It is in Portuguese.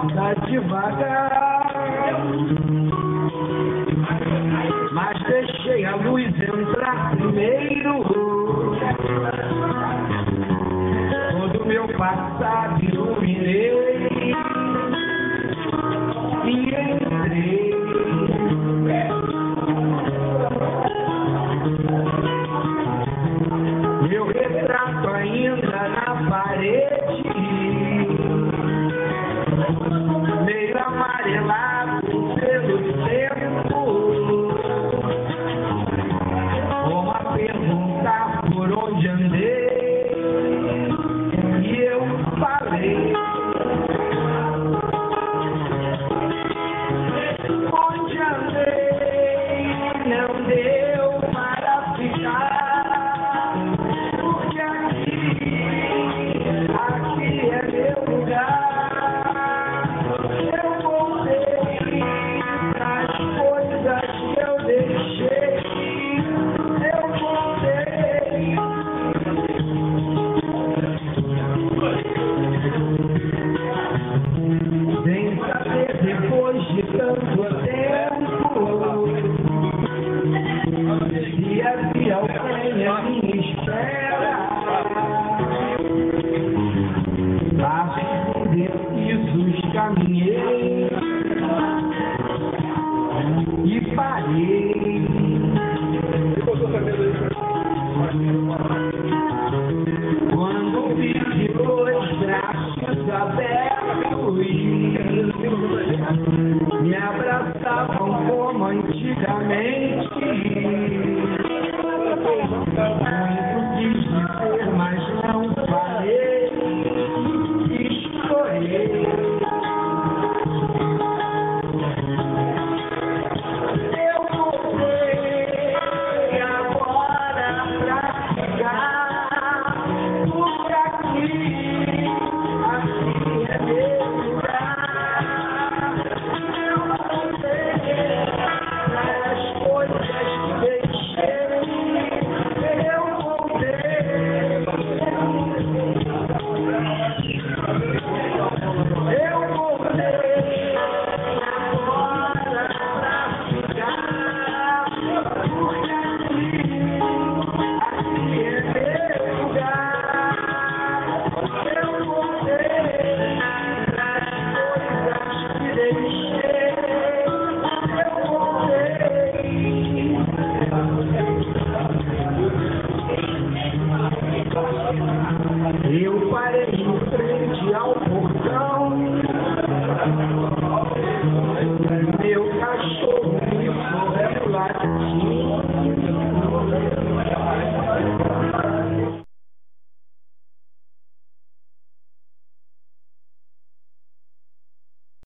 anda devagar, mas deixei a luz entrar primeiro. Todo meu passado iluminei e entrei. Meu retrato ainda na parede, meio amarelado pelo tempo, como a perguntar por onde andei, e eu falei, onde andei, não deu para ficar, porque aqui é meu lugar. Eu voltei as coisas que eu deixei, eu voltei. Sem saber depois de tanto tempo se havia alguém à minha espera. Lá indecisos caminhei